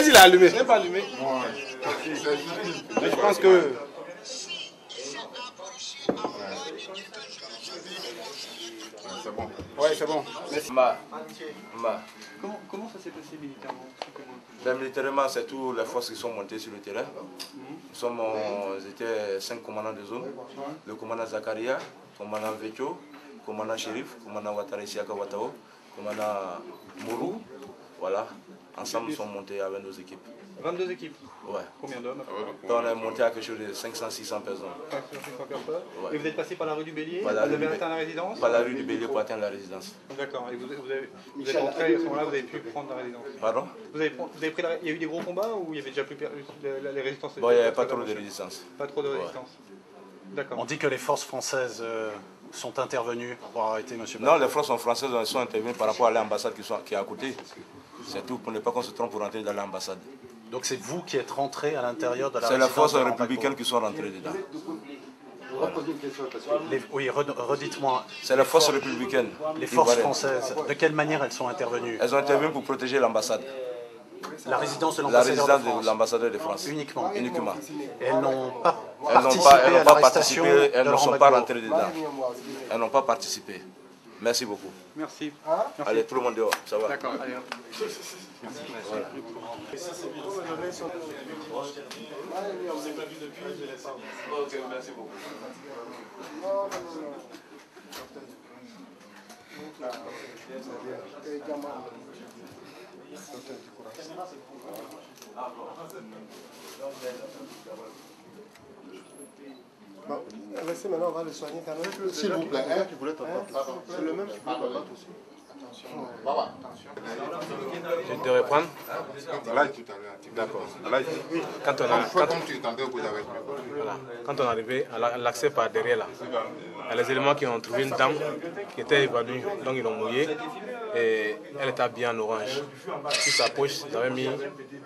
gaz, il est allumé. Je n'ai pas allumé. Mais je pense que... C'est bon. Ouais, c'est bon. Comment ça s'est passé militairement? Ben, militairement, c'est toutes les forces qui sont montées sur le terrain. Nous étaient 5 commandants de zone. Le commandant Zakaria, le commandant Vecho, le commandant Shérif, le commandant Ouattara Isiaka Ouattao, le commandant Mourou. Voilà, ensemble nous sommes montés avec nos équipes. 22 équipes? Ouais. Combien d'hommes? On est monté à quelque chose de 500-600 personnes. 500 personnes. Ouais. Et vous êtes passé par la rue du Bélier? Par Vous la rue avez du atteint la résidence? Par la rue du Bélier pour atteindre la résidence. D'accord. Et vous êtes entré à ce moment-là, vous avez pu prendre la résidence? Pardon? Vous avez pris la... Il y a eu des gros combats ou il y avait déjà plus les résistances? Bon, il n'y avait pas trop de résistance. Pas trop de résistance. D'accord. On dit que les forces françaises sont intervenues pour arrêter M. Non, les forces françaises sont intervenues par rapport à l'ambassade qui est à côté. C'est tout, pour ne pas qu'on se trompe pour rentrer dans l'ambassade. Donc c'est vous qui êtes rentré à l'intérieur de la résidence? C'est les forces républicaines qui sont rentrées dedans. Voilà. Oui, redites-moi. C'est les forces républicaines. Les forces françaises, de quelle manière elles sont intervenues? Elles ont intervenu pour protéger l'ambassade. La résidence de l'ambassadeur de France. Uniquement. Uniquement. Et elles n'ont pas participé à l'arrestation. Elles ne sont pas rentrées dedans. Elles n'ont pas participé. Merci beaucoup. Merci. Allez, tout le monde dehors, ça va. D'accord, allez. Merci. Voilà. Ok, merci beaucoup. Bon, laissez maintenant, on va le soigner quand même. S'il vous plaît, hein? C'est le même qui peut battre aussi. Je te reprends. D'accord. Quand on est arrivé à l'accès par derrière là, il y a les éléments qui ont trouvé une dame qui était évanouie, donc ils l'ont mouillée et elle était habillée en orange. Sur sa poche, ils avaient mis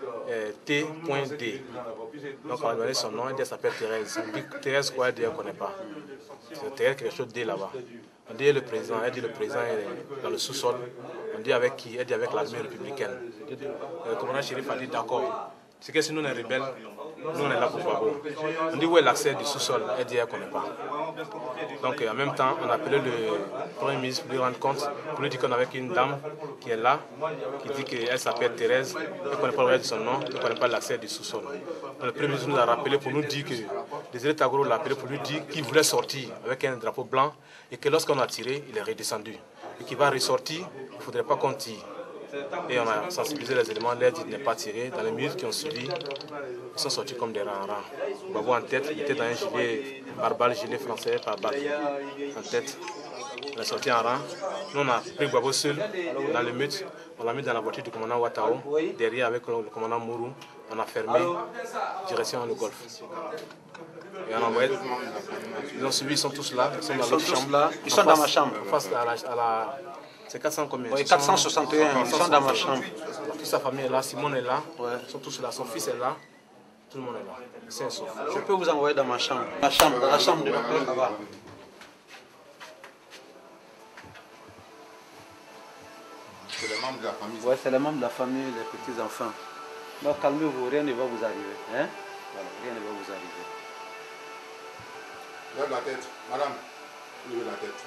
T.D. Donc on a donné son nom, elle s'appelle Thérèse. On dit Thérèse quoi, elle dit elle ne connaît pas. C'est Thérèse quelque chose D là-bas. On dit le président, elle dit le président est dans le sous-sol. On dit avec qui? Elle dit avec l'armée républicaine. Le commandant Chérif a dit d'accord. C'est que si nous on est rebelles, nous on est là pour Babo. On dit où est l'accès du sous-sol? Elle dit elle ne connaît pas. Donc en même temps, on a appelé le Premier ministre pour lui rendre compte, pour lui dire qu'on est avec une dame qui est là, qui dit qu'elle s'appelle Thérèse, elle ne connaît pas le reste de son nom, elle ne connaît pas l'accès du sous-sol. Le Premier ministre nous a rappelé pour nous dire que Désiré Tagoro l'a appelé pour lui dire qu'il voulait sortir avec un drapeau blanc et que lorsqu'on a tiré, il est redescendu. Et qu'il va ressortir, il ne faudrait pas qu'on tire. Et on a sensibilisé les éléments, l'air dit de ne pas tirer. Dans les minutes qui ont suivi, ils sont sortis comme des rats en rang. Babo en tête, il était dans un gilet par balle, gilet français par balle. En tête, il est sorti en rang. Nous on a pris Babo seul dans le meute, on l'a mis dans la voiture du commandant Ouattao, derrière avec le commandant Mourou. On a fermé, direction le golfe. Et on a envoyé. Ils ont suivi, ils sont tous là, ils sont dans notre chambre. Ils sont dans ma chambre. Face à la c'est 400 combien? Oui, 461, ils sont dans ma chambre. Toute sa famille est là, Simone est là, ils sont tous là, son fils est là, tout le monde est là. C'est sauf. Je peux vous envoyer dans ma chambre. La chambre de là-bas. C'est les membres de la famille. Oui, c'est les membres de la famille, les petits-enfants. Donc calmez-vous, rien ne va vous arriver. Hein? Voilà, rien ne va vous arriver. Lève la tête. Madame, levez la tête.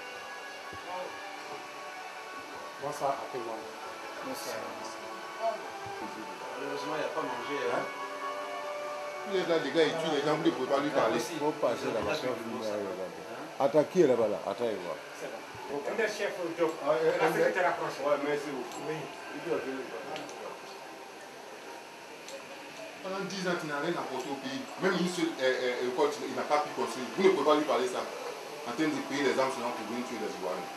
Bonsoir à tout le monde. Bonsoir. Heureusement, il n'y a pas mangé. Hein? Il est là, les gars, il tue les gens, vous ne pouvez pas lui parler. Il faut passer là-bas. Attends, qui est là-bas là? Attends, il voit. On est chef au job. La secrétaire approche. Ouais, merci beaucoup. Oui. Pendant 10 ans, tu n'as rien apporté au pays. Même une seule école, il n'a pas pu construire. Vous ne pouvez pas lui parler ça. En train de payer les armes seulement pour venir tuer les Ivoiriens.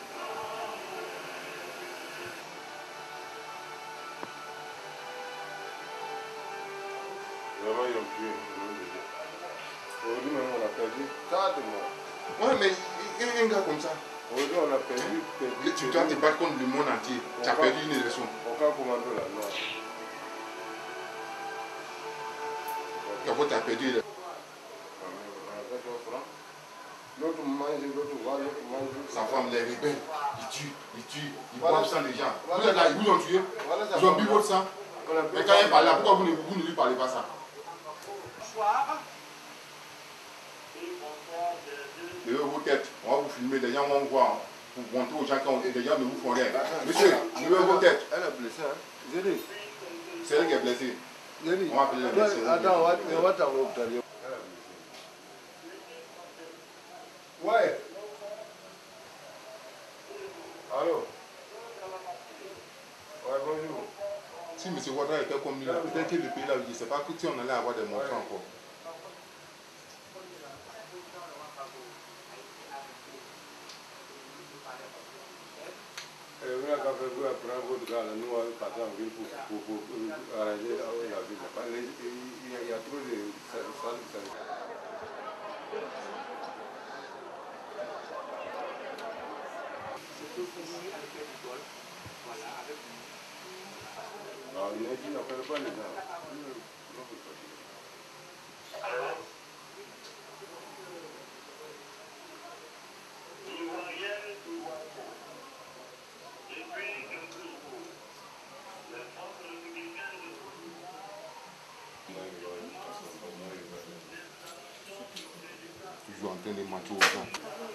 Vraiment, ils ont tué. Aujourd'hui, même, on a perdu 4 morts. Ouais, mais un gars comme ça. Aujourd'hui, on a perdu. Tu dois te battre contre le monde entier. Tu as perdu une élection. Aucun commando là, non. D'abord, tu as perdu l'élection. L'autre mange, l'autre voit, l'autre mange. Sa femme, les rebelles, ils tuent, ils boivent sang les gens. Vous êtes là, ils vous ont tué. Ils ont bu votre sang. Mais quand il parle là, pourquoi vous ne lui parlez pas ça? Levez vos têtes, on va vous filmer, les gens vont voir. Pour montrer aux gens que les gens ne vous font rien. Monsieur, levez vos têtes. Elle est blessée, hein? C'est elle qui est blessée. On va appeler les blessés. Attends, on va t'envoyer au hôpital. Ouais. Allô? Ouais, bonjour. Si M. Ouattara était comme lui, peut-être que le pays là, je ne sais pas si on allait avoir des morts encore. Vous avez prendre votre gars, nous allons partir en ville pour arranger la ville. Il y a trop de salles. Non, il a dit, n'appelle pas les gens. Toujours en train de mentir aux gens.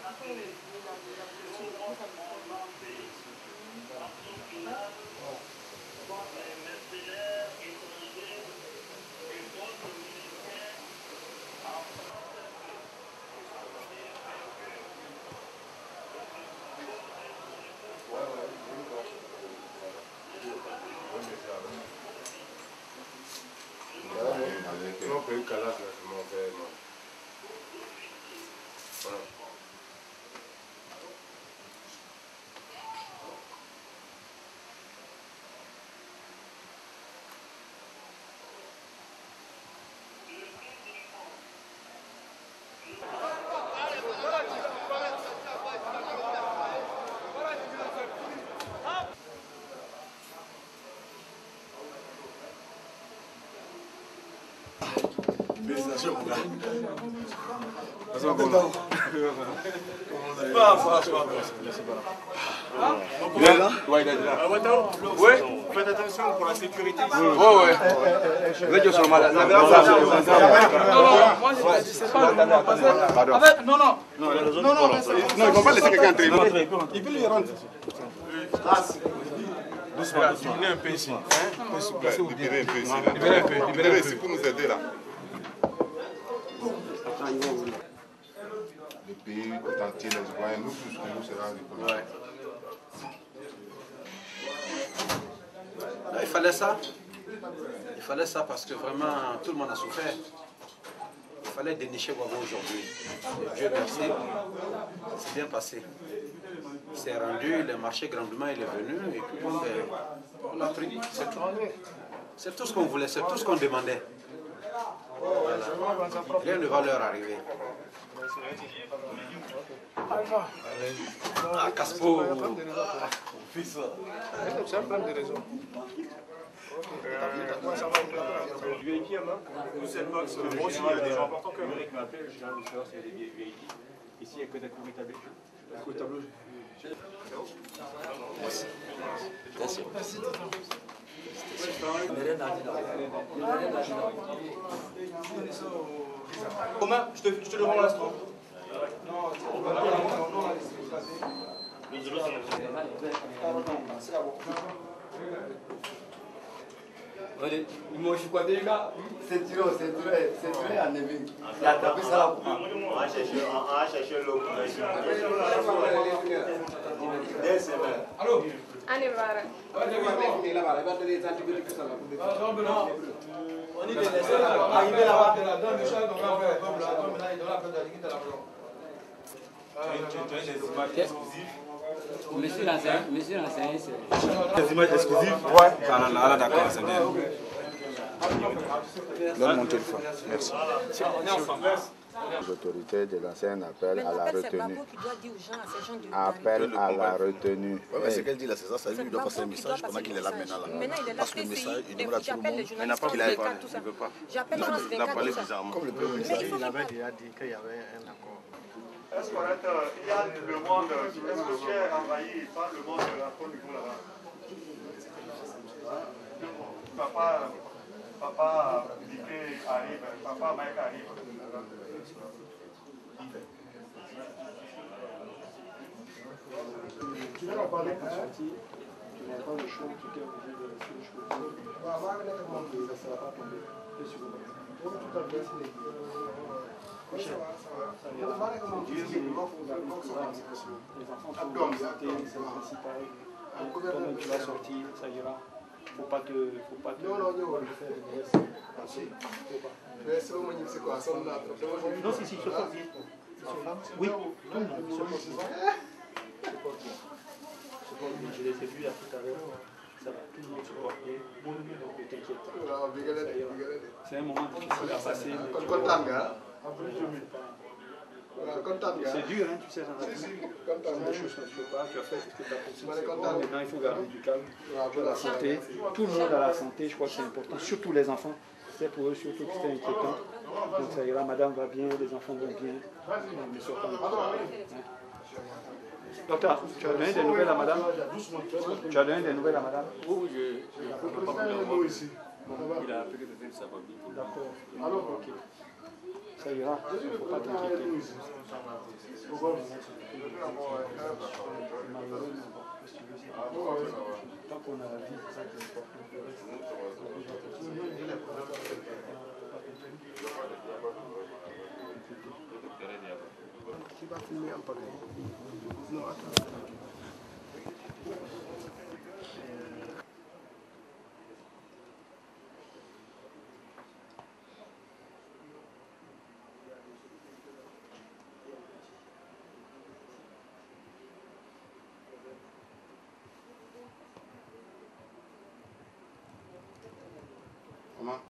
Non, pas une calasse, là, c'est mon père. Voilà. Félicitations, mon gars. Faites attention pour la sécurité. Ouais. Vous êtes sur le malade. Non, moi je sais pas. Non, Non, ils ne vont pas laisser quelqu'un entrer. il peut lui rentrer. Doucement. Il est un peu ici. Libérez un peu ici. Libérez un peu. Pour nous aider là. Le pays tout entier, les citoyens, nous tous, nous sera récompensé. Il fallait ça. Il fallait ça parce que vraiment tout le monde a souffert. Il fallait dénicher Gbagbo aujourd'hui. Et Dieu merci, c'est bien passé. Il s'est rendu, il a marché grandement, il est venu et puis on l'a pris. C'est tout ce qu'on voulait, c'est tout ce qu'on demandait. Voilà. Rien ne va leur arriver. Ah, Caspo. C'est un problème de réseau. VIP, nous c'est box. Moi aussi, il y a des gens importants comme Eric m'appelle, je viens de savoir s'il y a des VIP. Ici, il n'y a que d'accord établi. D'accord tableau. Merci. Merci. Romain, je te le rends à l'instant. Moi je suis quoi déjà? C'est tiré à Nevin. Il a tapé ça là. On va chercher l'eau. Allô? Allez, voilà. On est là-bas. Monsieur l'enseignant, c'est... Des images exclusives? Ouais. Ah, d'accord, c'est bien. Donne mon téléphone. Merci. On est ensemble. Les autorités de l'ancien appellent à la retenue. Appel à la retenue. Oui, mais ce qu'elle dit là, c'est ça. Ça veut dire qu'il doit passer un message pendant qu'il est là maintenant. Parce que le message, il demande à tout le monde. Mais il n'a pas parlé, il ne veut pas. Il a parlé bizarrement. Comme le premier ministre. Il avait déjà dit qu'il y avait un accord. Est-ce qu'il y a le monde, est-ce que tu es envahi par le monde de la Côte d'Ivoire là-bas? papa Diké arrive, papa Mike arrive. Tu vas en parler pour sortir. Tu n'as pas le choix, tu t'es obligé de laisser le choix. Ça ne sera pas tombé. Tout à fait. Les enfants sont présentés, c'est le principal. Toi-même tu vas sortir, ça ira. Faut pas te faire une reste. Non, si, se porte bien. Oui, tout le monde se porte bien. Je les ai vus là tout à l'heure. Ça va, tout le monde se porte bien. Donc ne t'inquiète pas. C'est un moment difficile à passer. C'est dur, hein, tu sais, dans la vie. C'est des choses que tu ne peux pas. Tu as fait ce que tu as pensé. Maintenant, il faut garder du calme. La santé. Tout le monde a la santé, je crois que c'est important. Surtout les enfants. C'est pour eux surtout que c'était inquiétant. Donc ça ira, madame va bien, les enfants vont bien. Ne sois pas inquiet. Docteur, tu as donné des nouvelles à madame? Tu as donné des nouvelles à madame? Oui, il a appelé le sa famille. D'accord. Alors, ok. Ça ira, il ne faut pas t'inquiéter. Tant qu'on a la vie, c'est ça qui est important. Tu vas filmer un paquet. Non, attends. Comment?